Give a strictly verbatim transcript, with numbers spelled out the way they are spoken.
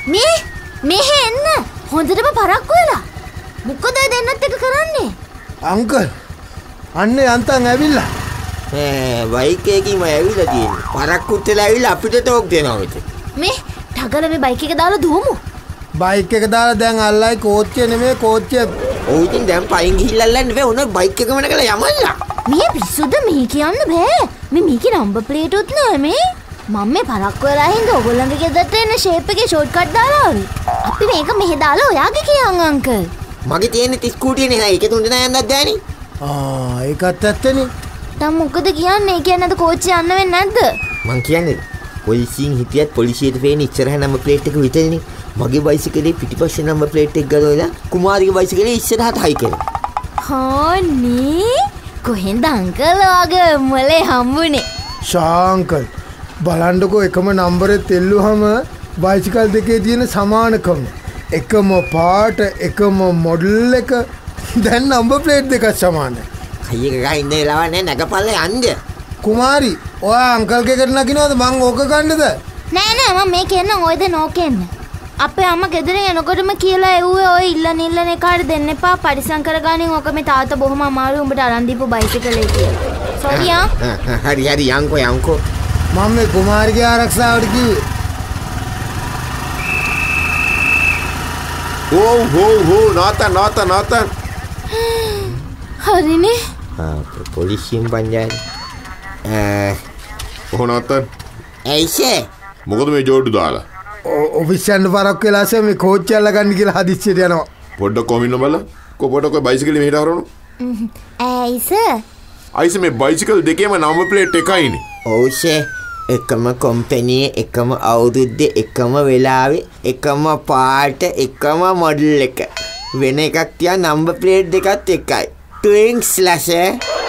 මේ මෙහෙ එන්න. හොඳටම පරක්කු වෙලා. මොකද දෙන්නත් එක කරන්නේ? අංකල් අන්න යන්තම් ඇවිල්ලා. ඈ බයික් එකකින්ම ඇවිල්ලා තියෙන්නේ. පරක්කුත් වෙලා ඇවිල්ලා අපිට ටෝක් දෙනවා මෙතන. මේ ටගල මේ බයික් එක දාලා දුවමු. බයික් එක දාලා දැන් අල්ලයි කෝච්චිය නෙමෙයි කෝච්චිය. ඔව් ඉතින් දැන් පයින් ගිහිල්ලා අල්ලන්න බෑ. උන බයික් එකම නැගලා යමල්ලා. මේ පිස්සුද මේ කියන්න බෑ. මේ මේකේ නම්බර් ප්ලේට් උත් නෑ මේ. මම මේ පරක්කු වෙලා හින්දා ඔයගොල්ලන්ගේ ගෙදරට එන ෂේප් එකේ ෂෝට්කට් දාලා ආවේ. අපි මේක මෙහෙ දාලා ඔයාගේ කියන් අංකල්. මගේ තියෙන්නේ ස්කූටිය නේ. ඒකේ තුන් දෙනා යන්නත් බෑනේ. ආ ඒකත් ඇත්තනේ. දැන් මොකද කියන්නේ? කියන්නේ අද කෝච්චිය යන්න වෙන්නේ නැද්ද? මං කියන්නේ පොලිසියෙන් හිටියත් පොලිසියට පේන ඉස්සරහ නම්බර් ප්ලේට් එක විතරනේ. මගේ බයිසිකලේ පිටිපස්සේ නම්බර් ප්ලේට් එක ගලවලා කුමාරිගේ බයිසිකලේ ඉස්සරහට හයි කළා. හොනේ කොහෙන්ද අංකල් වගේ මොලේ හම්බුනේ? ශාංකල් බලන්නකෝ එකම නම්බරෙත් එල්ලුවම බයිසිකල් දෙකේ තියෙන සමානකම. එකම පාට එකම මොඩල් එක දැන් නම්බර් ප්ලේට් දෙකක් සමානයි. අයියක ගහින්න වෙලාවක් නැහැ නගපල්ල යන්න. කුමාරි ඔයා අංකල් ගෙකට නගිනවද මං ඕක ගන්නද? නෑ නෑ මම මේ කියන්න ඔය දෙන ඕකෙන්න. අපේ අම්මා ගෙදරින් එනකොටම කියලා එව්වේ ඔය ඉල්ලන ඉල්ලන එකාට දෙන්න එපා පරිසම් කරගනින් ඕක මේ තාත්තා බොහොම අමාරුයි උඹට අරන් දීපු බයිසිකලේ කියලා. සෝරි ආ. හරි හරි යන්කෝ යන්කෝ. මම මේ කුමාරිගේ ආරක්ෂාවට කිව්වේ. ඕ හෝ හෝ නාතන් නාතන් නාතන්. හරිනේ. ආ පොලිසියෙන් පංජායි. ඈ ඔහො නාතන්. ඇයිෂේ මොකද මේ ජෝඩු දාලා? ඔෆිස් යන්න පරක්කු වෙලාසේ මේ කෝච්චිය අල්ලගන්න කියලා හදිස්සියට යනවා. පොඩ්ඩක් කොමින්න බලන්න. කො පොඩ්ඩක් ඔය බයිසිකලේ මෙහෙට හරවන්න. ඇයිස? අයිස මේ බයිසිකල් දෙකේම නම්බර් ප්ලේට් එකයිනේ. ඔව් ෂේ. එකම කම්පැනි එකම අවුරුද්දේ එකම වෙලාවේ එකම පාට එකම මොඩල් එක. වෙන එකක් තියා නම්බර් ප්ලේට් දෙකත් එකයි. ට්වින්ක්ස් ලෂේ.